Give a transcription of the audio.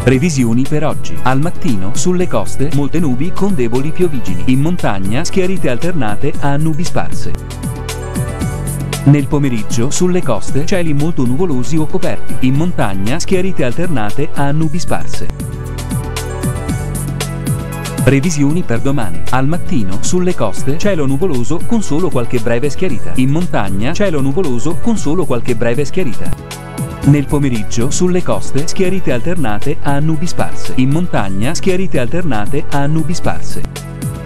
Previsioni per oggi. Al mattino, sulle coste, molte nubi con deboli piovigini. In montagna, schiarite alternate a nubi sparse. Nel pomeriggio, sulle coste, cieli molto nuvolosi o coperti. In montagna, schiarite alternate a nubi sparse. Previsioni per domani. Al mattino, sulle coste, cielo nuvoloso con solo qualche breve schiarita. In montagna, cielo nuvoloso con solo qualche breve schiarita. Nel pomeriggio, sulle coste, schiarite alternate a nubi sparse. In montagna, schiarite alternate a nubi sparse.